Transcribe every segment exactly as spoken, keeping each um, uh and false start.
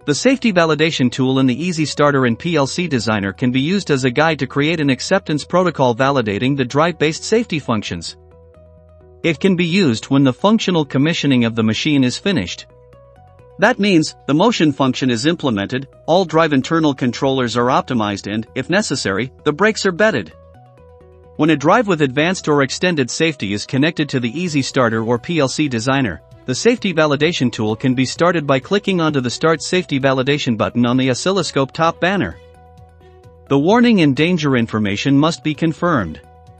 The safety validation tool in the Easy Starter in P L C Designer can be used as a guide to create an acceptance protocol validating the drive-based safety functions. It can be used when the functional commissioning of the machine is finished. That means, the motion function is implemented, all drive internal controllers are optimized and, if necessary, the brakes are bedded. When a drive with advanced or extended safety is connected to the Easy Starter or P L C Designer, the safety validation tool can be started by clicking onto the Start Safety Validation button on the oscilloscope top banner. The warning and danger information must be confirmed.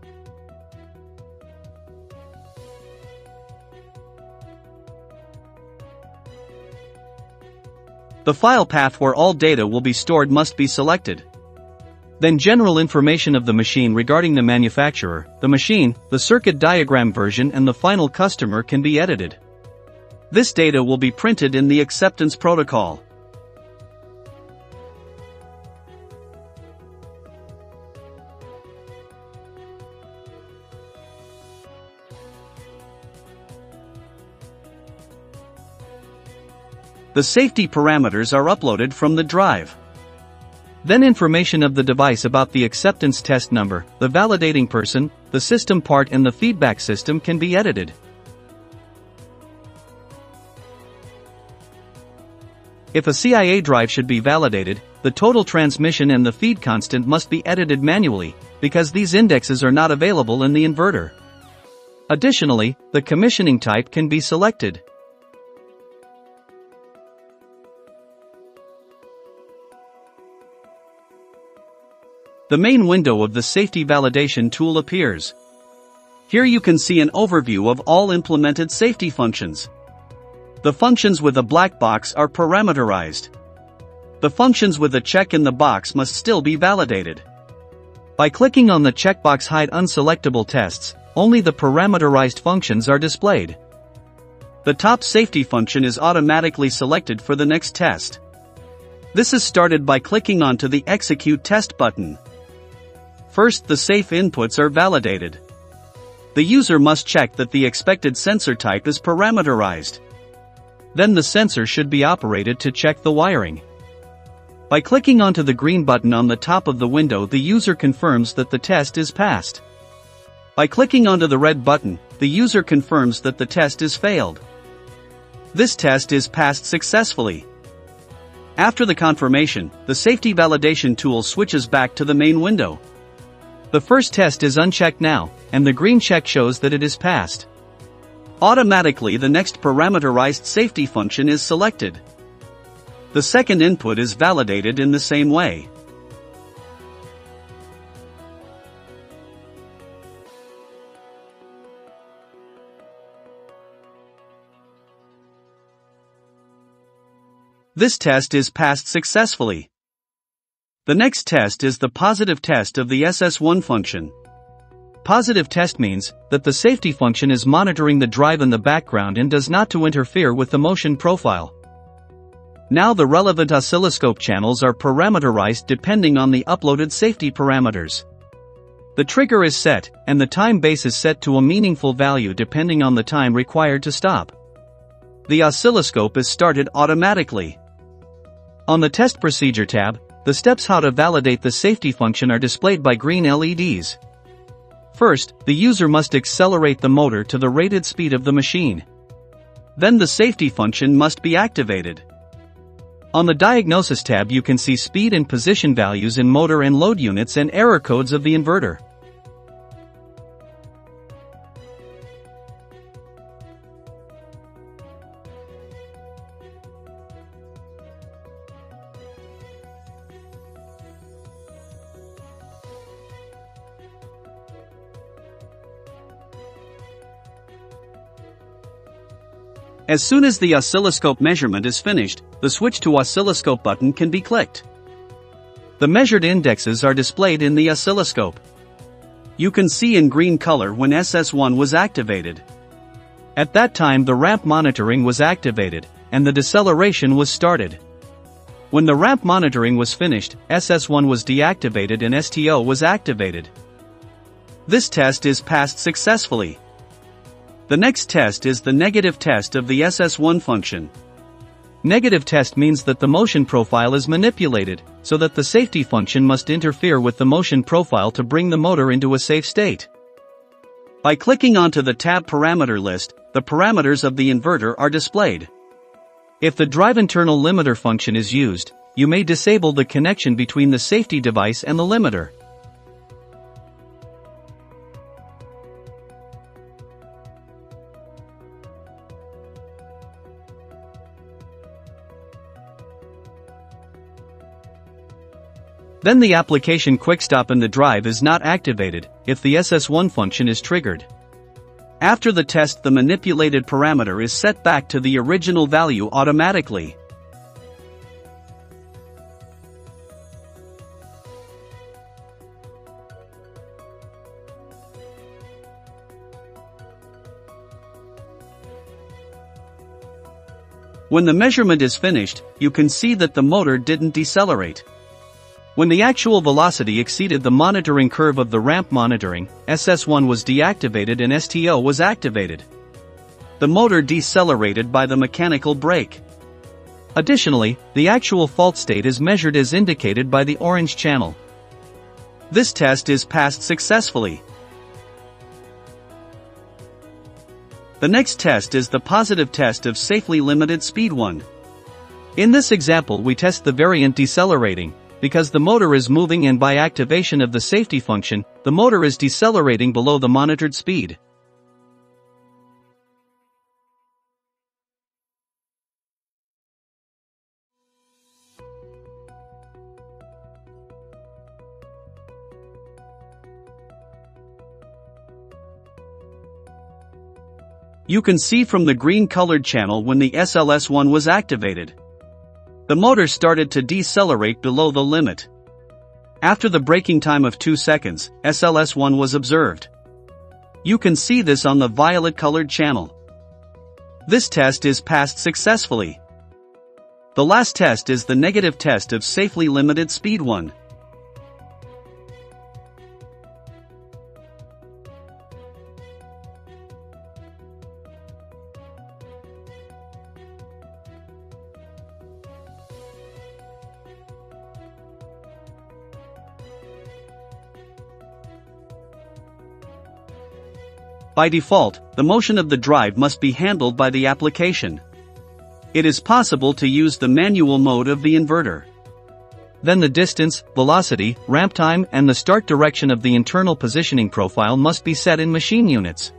The file path where all data will be stored must be selected. Then general information of the machine regarding the manufacturer, the machine, the circuit diagram version and the final customer can be edited. This data will be printed in the acceptance protocol. The safety parameters are uploaded from the drive. Then information of the device about the acceptance test number, the validating person, the system part and the feedback system can be edited. If a C I A drive should be validated, the total transmission and the feed constant must be edited manually, because these indexes are not available in the inverter. Additionally, the commissioning type can be selected. The main window of the safety validation tool appears. Here you can see an overview of all implemented safety functions. The functions with a black box are parameterized. The functions with a check in the box must still be validated. By clicking on the checkbox Hide Unselectable Tests, only the parameterized functions are displayed. The top safety function is automatically selected for the next test. This is started by clicking onto the Execute Test button. First, the safe inputs are validated. The user must check that the expected sensor type is parameterized. Then the sensor should be operated to check the wiring. By clicking onto the green button on the top of the window, the user confirms that the test is passed. By clicking onto the red button, the user confirms that the test is failed. This test is passed successfully. After the confirmation, the safety validation tool switches back to the main window. The first test is unchecked now, and the green check shows that it is passed. Automatically, the next parameterized safety function is selected. The second input is validated in the same way. This test is passed successfully. The next test is the positive test of the S S one function. Positive test means that the safety function is monitoring the drive in the background and does not to interfere with the motion profile. Now the relevant oscilloscope channels are parameterized depending on the uploaded safety parameters. The trigger is set, and the time base is set to a meaningful value depending on the time required to stop. The oscilloscope is started automatically. On the Test Procedure tab, the steps how to validate the safety function are displayed by green L E Ds. First, the user must accelerate the motor to the rated speed of the machine. Then the safety function must be activated. On the Diagnosis tab you can see speed and position values in motor and load units and error codes of the inverter. As soon as the oscilloscope measurement is finished, the Switch to Oscilloscope button can be clicked. The measured indexes are displayed in the oscilloscope. You can see in green color when S S one was activated. At that time the ramp monitoring was activated, and the deceleration was started. When the ramp monitoring was finished, S S one was deactivated and S T O was activated. This test is passed successfully. The next test is the negative test of the S S one function. Negative test means that the motion profile is manipulated, so that the safety function must interfere with the motion profile to bring the motor into a safe state. By clicking onto the tab parameter list, the parameters of the inverter are displayed. If the drive internal limiter function is used, you may disable the connection between the safety device and the limiter. Then the application quickstop in the drive is not activated if the S S one function is triggered. After the test, the manipulated parameter is set back to the original value automatically. When the measurement is finished, you can see that the motor didn't decelerate. When the actual velocity exceeded the monitoring curve of the ramp monitoring, S S one was deactivated and S T O was activated. The motor decelerated by the mechanical brake. Additionally, the actual fault state is measured as indicated by the orange channel. This test is passed successfully. The next test is the positive test of safely limited speed one. In this example, we test the variant decelerating, because the motor is moving and by activation of the safety function, the motor is decelerating below the monitored speed. You can see from the green colored channel when the S L S one was activated. The motor started to decelerate below the limit. After the braking time of two seconds, S L S one was observed. You can see this on the violet-colored channel. This test is passed successfully. The last test is the negative test of safely limited speed one. By default, the motion of the drive must be handled by the application. It is possible to use the manual mode of the inverter. Then the distance, velocity, ramp time, and the start direction of the internal positioning profile must be set in machine units.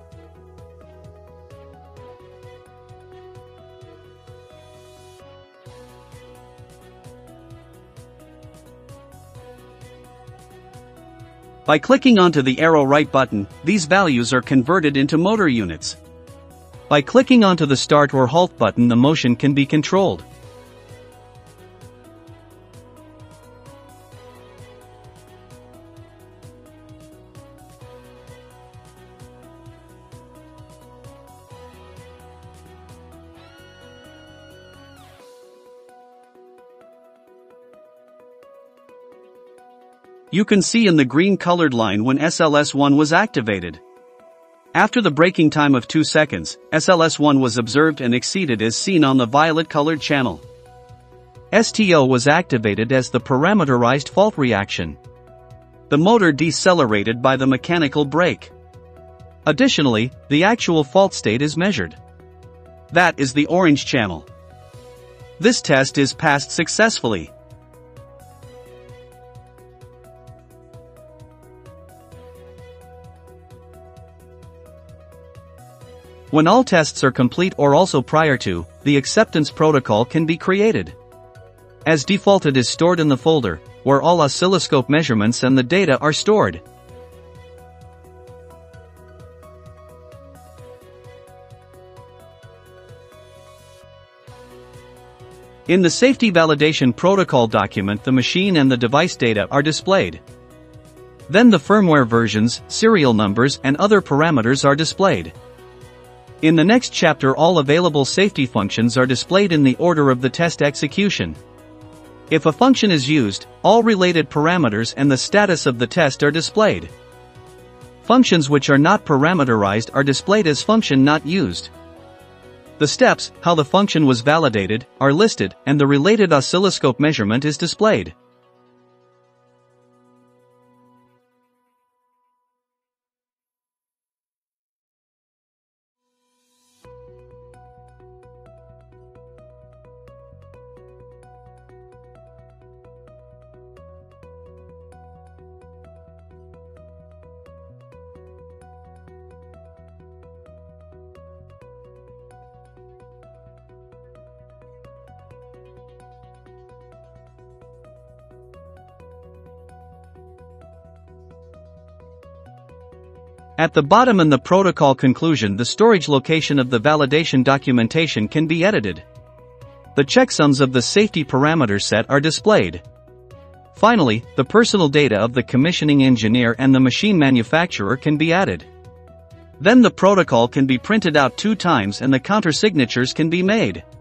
By clicking onto the arrow right button, these values are converted into motor units. By clicking onto the start or halt button, the motion can be controlled. You can see in the green colored line when S L S one was activated. After the braking time of two seconds, S L S one was observed and exceeded as seen on the violet colored channel. S T O was activated as the parameterized fault reaction. The motor decelerated by the mechanical brake. Additionally, the actual fault state is measured. That is the orange channel. This test is passed successfully. When all tests are complete or also prior to, the acceptance protocol can be created. As default, it is stored in the folder, where all oscilloscope measurements and the data are stored. In the safety validation protocol document, the machine and the device data are displayed. Then the firmware versions, serial numbers, and other parameters are displayed. In the next chapter, all available safety functions are displayed in the order of the test execution. If a function is used, all related parameters and the status of the test are displayed. Functions which are not parameterized are displayed as function not used. The steps, how the function was validated, are listed, and the related oscilloscope measurement is displayed. At the bottom in the protocol conclusion, the storage location of the validation documentation can be edited. The checksums of the safety parameter set are displayed. Finally, the personal data of the commissioning engineer and the machine manufacturer can be added. Then the protocol can be printed out two times and the countersignatures can be made.